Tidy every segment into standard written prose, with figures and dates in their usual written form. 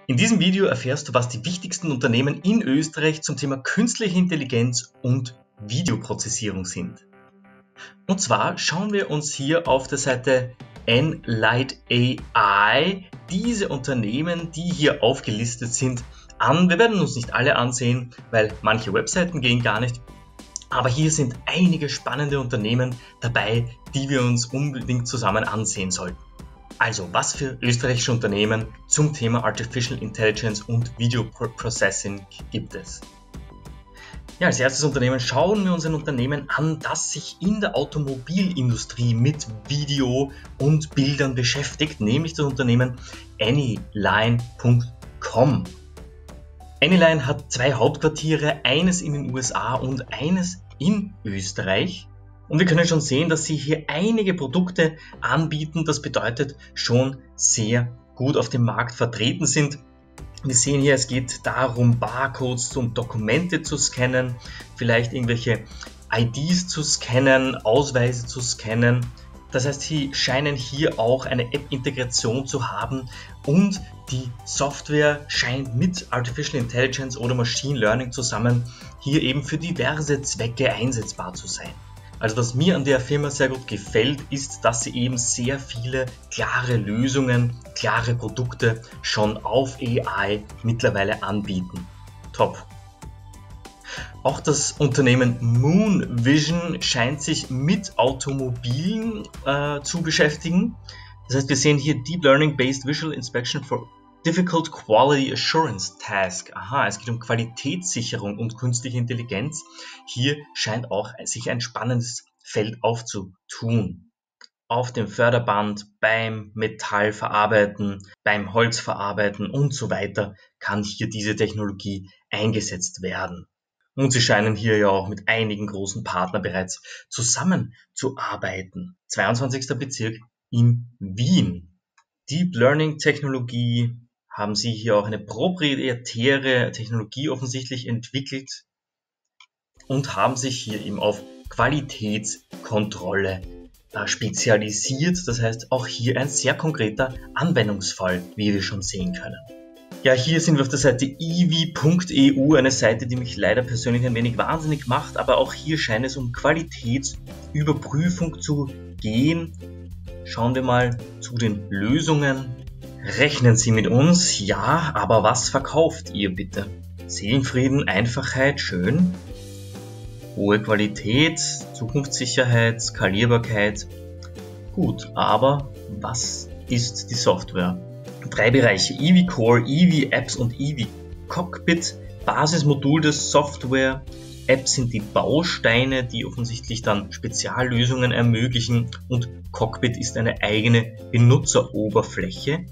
In diesem Video erfährst du, was die wichtigsten Unternehmen in Österreich zum Thema künstliche Intelligenz und Videoprozessierung sind. Und zwar schauen wir uns hier auf der Seite Enlight AI diese Unternehmen, die hier aufgelistet sind, an. Wir werden uns nicht alle ansehen, weil manche Webseiten gehen gar nicht. Aber hier sind einige spannende Unternehmen dabei, die wir uns unbedingt zusammen ansehen sollten. Also, was für österreichische Unternehmen zum Thema Artificial Intelligence und Video Processing gibt es? Ja, als erstes Unternehmen schauen wir uns ein Unternehmen an, das sich in der Automobilindustrie mit Video und Bildern beschäftigt, nämlich das Unternehmen Anyline.com. Anyline hat zwei Hauptquartiere, eines in den USA und eines in Österreich. Und wir können schon sehen, dass sie hier einige Produkte anbieten. Das bedeutet schon sehr gut auf dem Markt vertreten sind. Wir sehen hier, es geht darum, Barcodes und Dokumente zu scannen, vielleicht irgendwelche IDs zu scannen, Ausweise zu scannen. Das heißt, sie scheinen hier auch eine App-Integration zu haben und die Software scheint mit Artificial Intelligence oder Machine Learning zusammen hier eben für diverse Zwecke einsetzbar zu sein. Also was mir an der Firma sehr gut gefällt, ist, dass sie eben sehr viele klare Lösungen, klare Produkte schon auf AI mittlerweile anbieten. Top! Auch das Unternehmen Moon Vision scheint sich mit Automobilen zu beschäftigen. Das heißt, wir sehen hier Deep Learning Based Visual Inspection for Difficult Quality Assurance Task. Aha, es geht um Qualitätssicherung und künstliche Intelligenz. Hier scheint auch sich ein spannendes Feld aufzutun. Auf dem Förderband, beim Metallverarbeiten, beim Holzverarbeiten und so weiter kann hier diese Technologie eingesetzt werden. Und sie scheinen hier ja auch mit einigen großen Partnern bereits zusammenzuarbeiten. 22. Bezirk in Wien. Deep Learning Technologie haben sie hier auch eine proprietäre Technologie offensichtlich entwickelt und haben sich hier eben auf Qualitätskontrolle spezialisiert. Das heißt, auch hier ein sehr konkreter Anwendungsfall, wie wir schon sehen können. Ja, hier sind wir auf der Seite evi.eu, eine Seite, die mich leider persönlich ein wenig wahnsinnig macht, aber auch hier scheint es um Qualitätsüberprüfung zu gehen. Schauen wir mal zu den Lösungen. Rechnen Sie mit uns? Ja, aber was verkauft ihr bitte? Seelenfrieden, Einfachheit, schön. Hohe Qualität, Zukunftssicherheit, Skalierbarkeit. Gut, aber was ist die Software? 3 Bereiche: EV Core, EV Apps und EV Cockpit. Basismodul der Software. Apps sind die Bausteine, die offensichtlich dann Speziallösungen ermöglichen, und Cockpit ist eine eigene Benutzeroberfläche.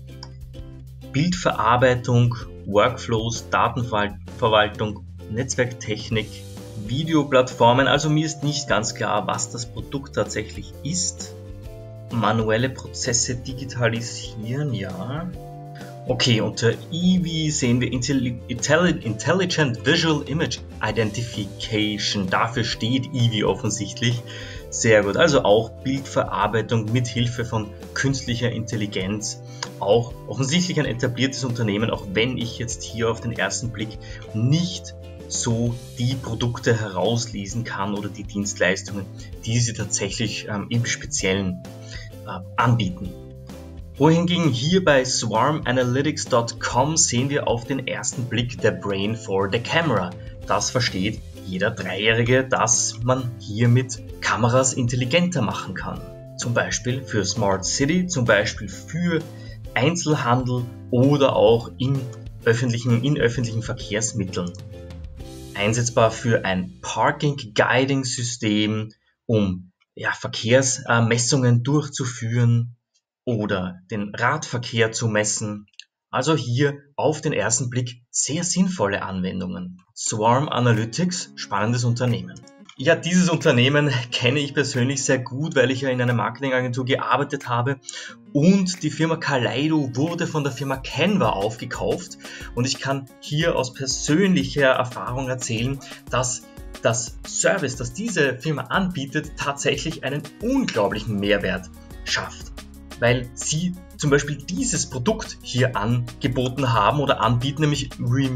Bildverarbeitung, Workflows, Datenverwaltung, Netzwerktechnik, Videoplattformen. Also mir ist nicht ganz klar, was das Produkt tatsächlich ist. Manuelle Prozesse digitalisieren, ja. Okay, unter EV sehen wir Intelligent Visual Image Identification. Dafür steht EV offensichtlich. Sehr gut. Also auch Bildverarbeitung mit Hilfe von künstlicher Intelligenz. Auch offensichtlich ein etabliertes Unternehmen, auch wenn ich jetzt hier auf den ersten Blick nicht so die Produkte herauslesen kann oder die Dienstleistungen, die sie tatsächlich im Speziellen anbieten. Wohingegen hier bei swarmanalytics.com sehen wir auf den ersten Blick der Brain for the Camera. Das versteht jeder Dreijährige, dass man hier mit Kameras intelligenter machen kann. Zum Beispiel für Smart City, zum Beispiel für Einzelhandel oder auch in öffentlichen Verkehrsmitteln. Einsetzbar für ein Parking-Guiding-System, um Verkehrsmessungen durchzuführen oder den Radverkehr zu messen. Also hier auf den ersten Blick sehr sinnvolle Anwendungen. Swarm Analytics, spannendes Unternehmen. Ja, dieses Unternehmen kenne ich persönlich sehr gut, weil ich ja in einer Marketingagentur gearbeitet habe, und die Firma Kaleido wurde von der Firma Canva aufgekauft, und ich kann hier aus persönlicher Erfahrung erzählen, dass das Service, das diese Firma anbietet, tatsächlich einen unglaublichen Mehrwert schafft. weil sie zum Beispiel dieses Produkt hier angeboten haben oder anbieten, nämlich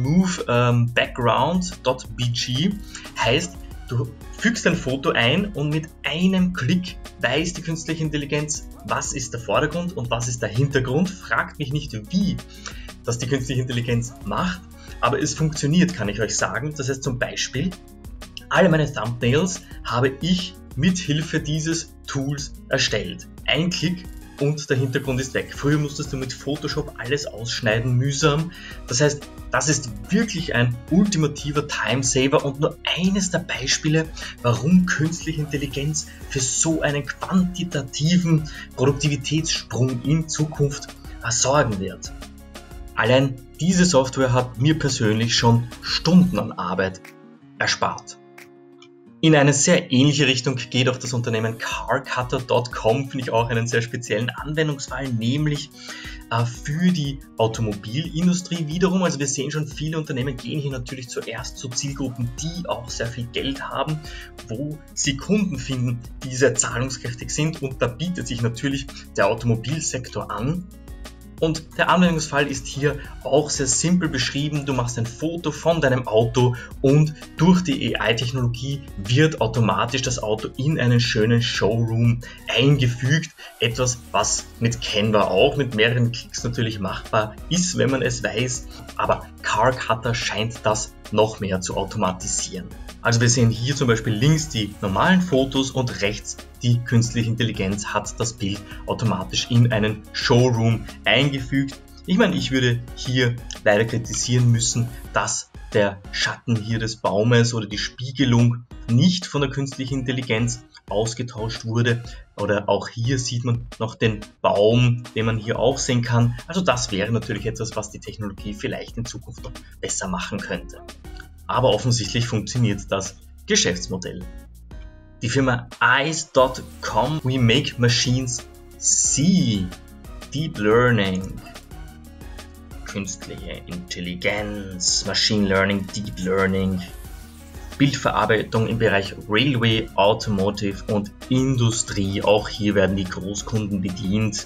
removebackground.bg. Heißt, du fügst ein Foto ein und mit einem Klick weiß die künstliche Intelligenz, was ist der Vordergrund und was ist der Hintergrund. Fragt mich nicht, wie das die künstliche Intelligenz macht, aber es funktioniert, kann ich euch sagen. Das heißt zum Beispiel, alle meine Thumbnails habe ich mit Hilfe dieses Tools erstellt. Ein Klick und der Hintergrund ist weg. Früher musstest du mit Photoshop alles ausschneiden, mühsam. Das heißt, das ist wirklich ein ultimativer Timesaver und nur eines der Beispiele, warum künstliche Intelligenz für so einen quantitativen Produktivitätssprung in Zukunft sorgen wird. Allein diese Software hat mir persönlich schon Stunden an Arbeit erspart. In eine sehr ähnliche Richtung geht auch das Unternehmen Carcutter.com, finde ich auch einen sehr speziellen Anwendungsfall, nämlich für die Automobilindustrie wiederum. Also wir sehen schon, viele Unternehmen gehen hier natürlich zuerst zu Zielgruppen, die auch sehr viel Geld haben, wo sie Kunden finden, die sehr zahlungskräftig sind, und da bietet sich natürlich der Automobilsektor an. Und der Anwendungsfall ist hier auch sehr simpel beschrieben. Du machst ein Foto von deinem Auto und durch die AI-Technologie wird automatisch das Auto in einen schönen Showroom eingefügt. Etwas, was mit Canva auch mit mehreren Klicks natürlich machbar ist, wenn man es weiß. Aber Carcutter scheint das noch mehr zu automatisieren. Also wir sehen hier zum Beispiel links die normalen Fotos und rechts die künstliche Intelligenz hat das Bild automatisch in einen Showroom eingefügt. Ich meine, ich würde hier leider kritisieren müssen, dass der Schatten hier des Baumes oder die Spiegelung nicht von der künstlichen Intelligenz ausgetauscht wurde. Oder auch hier sieht man noch den Baum, den man hier auch sehen kann. Also das wäre natürlich etwas, was die Technologie vielleicht in Zukunft noch besser machen könnte. Aber offensichtlich funktioniert das Geschäftsmodell. Die Firma Eyes.com, we make machines see, Deep Learning, künstliche Intelligenz, Machine Learning, Deep Learning, Bildverarbeitung im Bereich Railway, Automotive und Industrie. Auch hier werden die Großkunden bedient.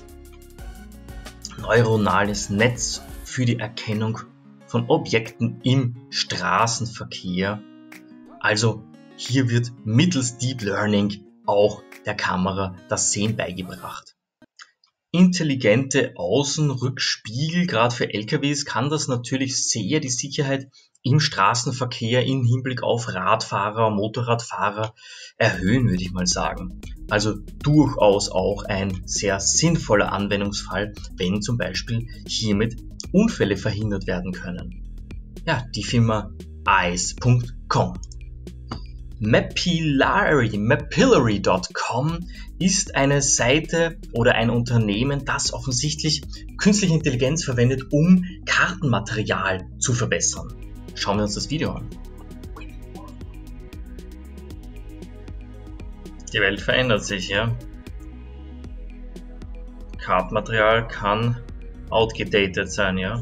Neuronales Netz für die Erkennung von Objekten im Straßenverkehr. Also hier wird mittels Deep Learning auch der Kamera das Sehen beigebracht. Intelligente Außenrückspiegel, gerade für LKWs, kann das natürlich sehr die Sicherheit im Straßenverkehr im Hinblick auf Radfahrer, Motorradfahrer erhöhen, würde ich mal sagen. Also durchaus auch ein sehr sinnvoller Anwendungsfall, wenn zum Beispiel hiermit Unfälle verhindert werden können. Ja, die Firma Eyes.com. Mapillary.com ist eine Seite oder ein Unternehmen, das offensichtlich künstliche Intelligenz verwendet, um Kartenmaterial zu verbessern. Schauen wir uns das Video an. Die Welt verändert sich, ja. Kartenmaterial kann outgedatet sein, ja.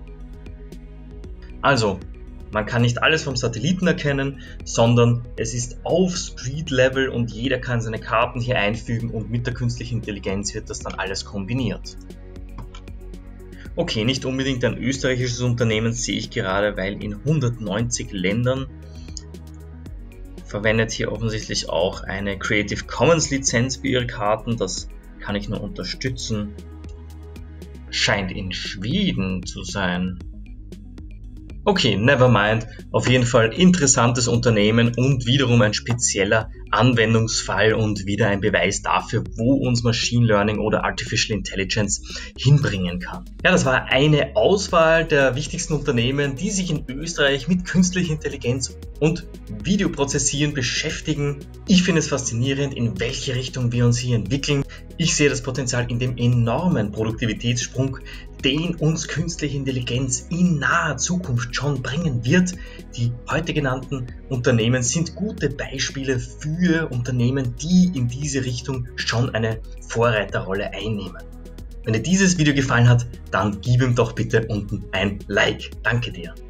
Also, man kann nicht alles vom Satelliten erkennen, sondern es ist auf Street-Level und jeder kann seine Karten hier einfügen und mit der künstlichen Intelligenz wird das dann alles kombiniert. Okay, nicht unbedingt ein österreichisches Unternehmen, sehe ich gerade, weil in 190 Ländern. Verwendet hier offensichtlich auch eine Creative Commons Lizenz für ihre Karten, das kann ich nur unterstützen. Scheint in Schweden zu sein. Okay, never mind. Auf jeden Fall interessantes Unternehmen und wiederum ein spezieller Anwendungsfall und wieder ein Beweis dafür, wo uns Machine Learning oder Artificial Intelligence hinbringen kann. Ja, das war eine Auswahl der wichtigsten Unternehmen, die sich in Österreich mit künstlicher Intelligenz und Videoprozessieren beschäftigen. Ich finde es faszinierend, in welche Richtung wir uns hier entwickeln. Ich sehe das Potenzial in dem enormen Produktivitätssprung, den uns künstliche Intelligenz in naher Zukunft schon bringen wird. Die heute genannten Unternehmen sind gute Beispiele für Unternehmen, die in diese Richtung schon eine Vorreiterrolle einnehmen. Wenn dir dieses Video gefallen hat, dann gib ihm doch bitte unten ein Like. Danke dir.